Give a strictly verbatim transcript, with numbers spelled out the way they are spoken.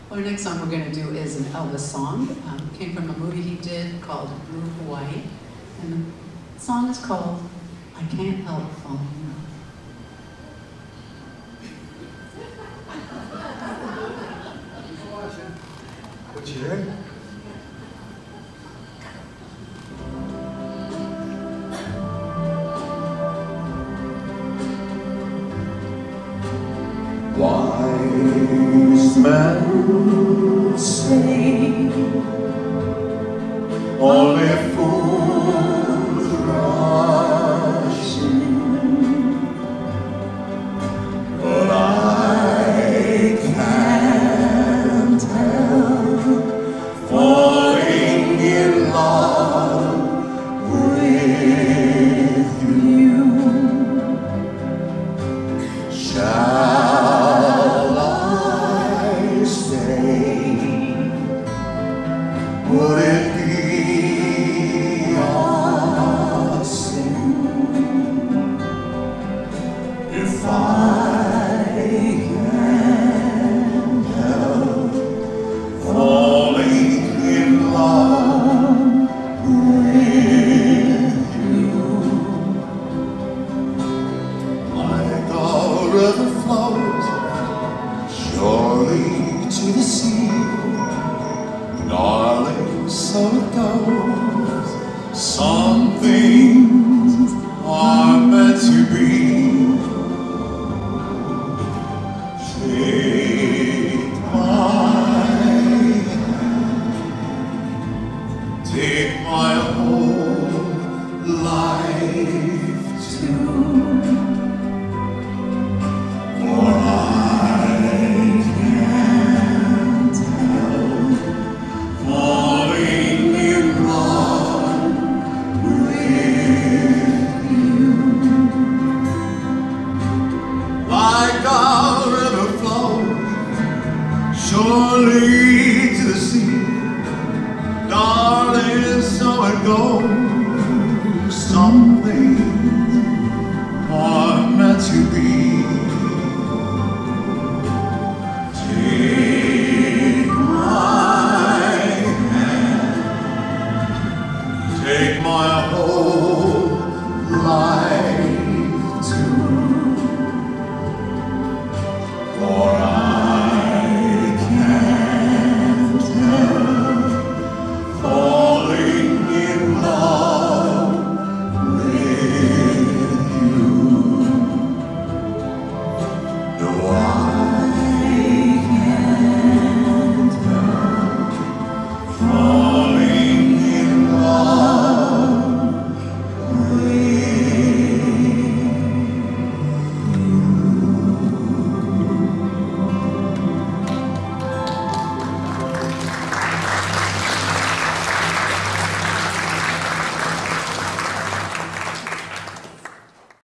Well, our next song we're going to do is an Elvis song. Um, it came from a movie he did called Blue Hawaii. And the song is called I Can't Help Falling in Love. What you heard? Wise men say only fools rush in, but I can't help falling in love with you. Shall would it be a sin if I can't help falling in love with you? Like a river flows surely to the sea, darling, so it goes. Some things are meant to be. Take my hand, take my whole life too, for I can't help falling in love with you. Like a river flows surely